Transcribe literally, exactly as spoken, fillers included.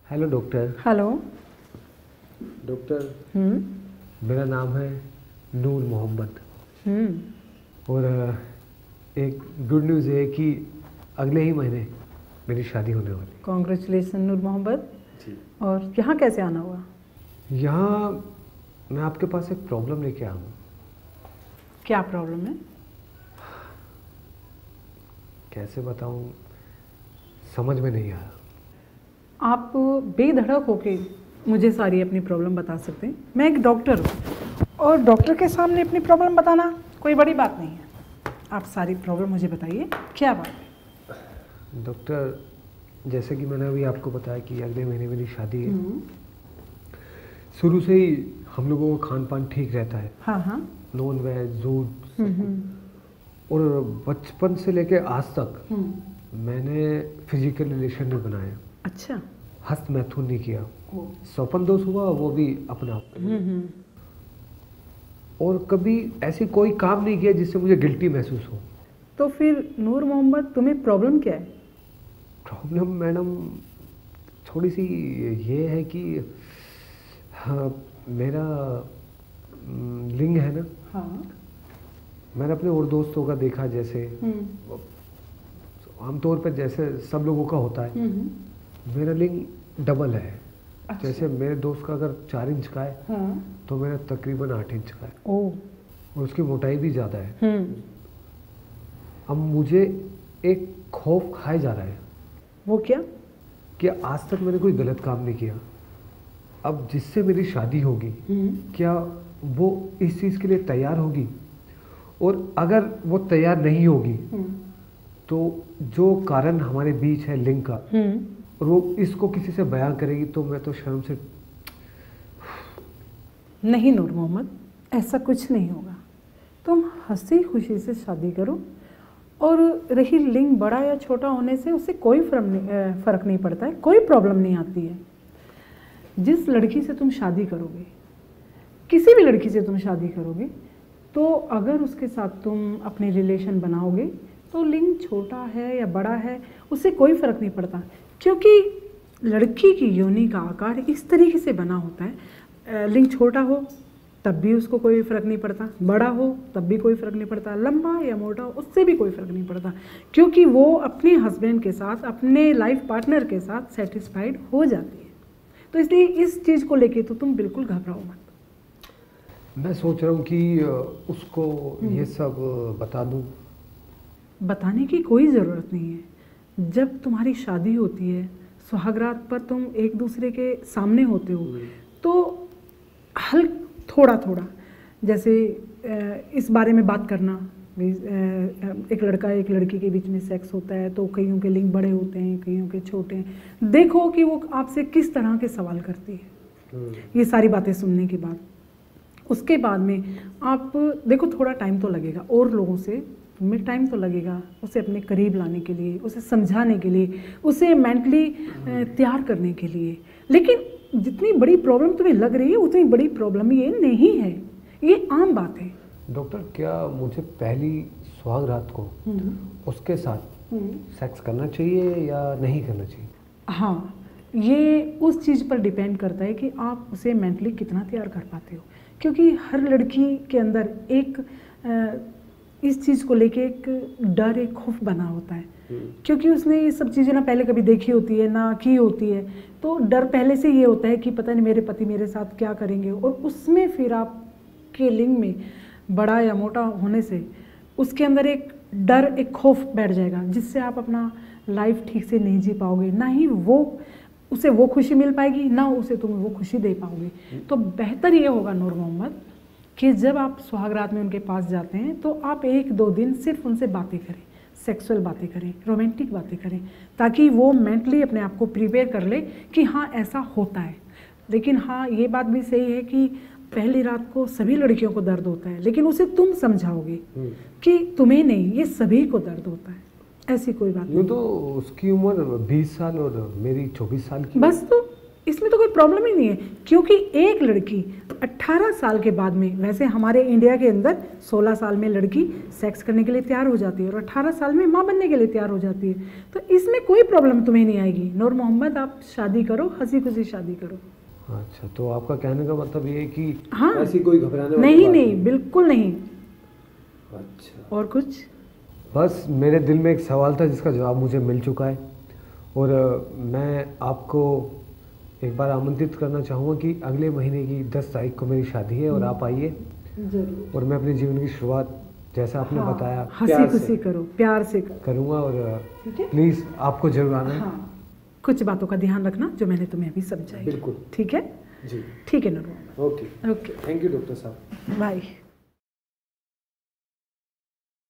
Hello doctor. Hello doctor, hmm मेरा नाम है नूर मोहम्मद हम्म और एक गुड न्यूज़ है कि अगले ही महीने मेरी शादी होने वाली है। कॉन्ग्रेचुलेसन नूर मोहम्मद। जी। और यहाँ कैसे आना हुआ? यहाँ मैं आपके पास एक प्रॉब्लम लेके आया हूँ। क्या प्रॉब्लम है? कैसे बताऊँ, समझ में नहीं आया। आप बेधड़क होके मुझे सारी अपनी प्रॉब्लम बता सकते हैं। मैं एक डॉक्टर हूँ और डॉक्टर के सामने अपनी प्रॉब्लम बताना कोई बड़ी बात नहीं है। आप सारी प्रॉब्लम मुझे बताइए, क्या बात है? डॉक्टर, जैसे कि मैंने अभी आपको बताया कि अगले महीने मेरी शादी है। शुरू से ही हम लोगों का खान पान ठीक रहता है। हाँ हाँ। नॉन वेज, दूध, हम्म और बचपन से लेके आज तक हम्म। मैंने फिजिकल रिलेशन नहीं बनाया। अच्छा। हस्त मैथुन नहीं किया। स्वपन दोष हुआ, वो भी अपना आप। हम्म और कभी ऐसी कोई काम नहीं किया जिससे मुझे गिल्टी महसूस हो। तो फिर नूर मोहम्मद, तुम्हें प्रॉब्लम क्या है? प्रॉब्लम मैडम थोड़ी सी ये है कि हाँ, मेरा हम्म, लिंग है ना। हाँ। मैंने अपने और दोस्तों का देखा, जैसे आमतौर पर जैसे सब लोगों का होता है, मेरा लिंग डबल है। अच्छा। जैसे मेरे दोस्त का अगर चार इंच का है, हाँ। तो मेरा तकरीबन आठ इंच का है। ओह। और उसकी मोटाई भी ज़्यादा है। हम्म अब मुझे एक खौफ खाए जा रहा है। वो क्या? कि आज तक मैंने कोई गलत काम नहीं किया। अब जिससे मेरी शादी होगी, क्या वो इस चीज़ के लिए तैयार होगी? और अगर वो तैयार नहीं होगी, तो जो कारण हमारे बीच है लिंग का, और वो इसको किसी से बयान करेगी, तो मैं तो शर्म से। नहीं नूर मोहम्मद, ऐसा कुछ नहीं होगा। तुम हंसी खुशी से शादी करो। और रही लिंग बड़ा या छोटा होने से, उससे कोई फर्क नहीं फर्क नहीं पड़ता है, कोई प्रॉब्लम नहीं आती है। जिस लड़की से तुम शादी करोगे, किसी भी लड़की से तुम शादी करोगे, तो अगर उसके साथ तुम अपने रिलेशन बनाओगे, तो लिंग छोटा है या बड़ा है उससे कोई फ़र्क नहीं पड़ता, क्योंकि लड़की की योनि का आकार इस तरीके से बना होता है। लिंग छोटा हो तब भी उसको कोई फ़र्क नहीं पड़ता, बड़ा हो तब भी कोई फ़र्क नहीं पड़ता, लंबा या मोटा हो उससे भी कोई फ़र्क नहीं पड़ता, क्योंकि वो अपने हस्बैंड के साथ, अपने लाइफ पार्टनर के साथ सेटिस्फाइड हो जाती है। तो इसलिए इस चीज़ को लेके तो तुम बिल्कुल घबराओ मत। मैं सोच रहा हूँ कि उसको ये सब बता दूँ। बताने की कोई ज़रूरत नहीं है। जब तुम्हारी शादी होती है, सुहागरात पर तुम एक दूसरे के सामने होते हो, तो हल थोड़ा थोड़ा, जैसे इस बारे में बात करना, एक लड़का एक लड़की के बीच में सेक्स होता है, तो कईयों के लिंग बड़े होते हैं, कईयों के छोटे हैं। देखो कि वो आपसे किस तरह के सवाल करती है। ये सारी बातें सुनने के बाद, उसके बाद में आप देखो, थोड़ा टाइम तो लगेगा, और लोगों से में टाइम तो लगेगा उसे अपने करीब लाने के लिए, उसे समझाने के लिए, उसे मेंटली तैयार करने के लिए। लेकिन जितनी बड़ी प्रॉब्लम तुम्हें लग रही है, उतनी बड़ी प्रॉब्लम ये नहीं है, ये आम बात है। डॉक्टर, क्या मुझे पहली सुहाग रात को उसके साथ सेक्स करना चाहिए या नहीं करना चाहिए? हाँ, ये उस चीज़ पर डिपेंड करता है कि आप उसे मेंटली कितना तैयार कर पाते हो, क्योंकि हर लड़की के अंदर एक आ, इस चीज़ को लेके एक डर, एक खौफ बना होता है, क्योंकि उसने ये सब चीज़ें ना पहले कभी देखी होती है ना की होती है। तो डर पहले से ये होता है कि पता नहीं मेरे पति मेरे साथ क्या करेंगे, और उसमें फिर आपके लिंग में बड़ा या मोटा होने से उसके अंदर एक डर, एक खौफ बैठ जाएगा, जिससे आप अपना लाइफ ठीक से नहीं जी पाओगे, ना ही वो उसे वो खुशी मिल पाएगी, ना उसे तुम वो खुशी दे पाओगे। तो बेहतर ये होगा नूर मोहम्मद कि जब आप सुहागरात में उनके पास जाते हैं, तो आप एक दो दिन सिर्फ उनसे बातें करें, सेक्सुअल बातें करें, रोमांटिक बातें करें, ताकि वो मेंटली अपने आप को प्रिपेयर कर ले कि हाँ ऐसा होता है। लेकिन हाँ, ये बात भी सही है कि पहली रात को सभी लड़कियों को दर्द होता है, लेकिन उसे तुम समझाओगे कि तुम्हें नहीं, ये सभी को दर्द होता है, ऐसी कोई बात नहीं। तो उसकी उम्र बीस साल और मेरी चौबीस साल की। बस, तो इसमें तो कोई प्रॉब्लम ही नहीं है, क्योंकि एक लड़की अठारह साल के बाद में, वैसे हमारे इंडिया के अंदर सोलह साल में लड़की सेक्स करने के लिए तैयार हो जाती है और अठारह साल में माँ बनने के लिए तैयार हो जाती है, तो इसमें कोई प्रॉब्लम तुम्हें नहीं आएगी। नूर मोहम्मद, आप शादी करो, हंसी खुशी शादी करो। अच्छा, तो आपका कहने का मतलब ये है कि हाँ, ऐसी कोई घबराने वाली नहीं बात नहीं, बिल्कुल नहीं। अच्छा, और कुछ? बस मेरे दिल में एक सवाल था जिसका जवाब मुझे मिल चुका है, और अ, मैं आपको एक बार आमंत्रित करना चाहूँगा कि अगले महीने की दस तारीख को मेरी शादी है और आप आइए, जरूर। और मैं अपने जीवन की शुरुआत जैसा आपने हाँ, बताया हंसी खुशी करो, प्यार से करो, करूँगा, और ठीक है? प्लीज़ आपको जरूर आना है। हाँ, कुछ बातों का ध्यान रखना जो मैंने तुम्हें अभी समझाई। बिल्कुल। ठीक है? जी, ठीक है Noor Mohammad. Okay okay, thank you doctor साहब। बाय।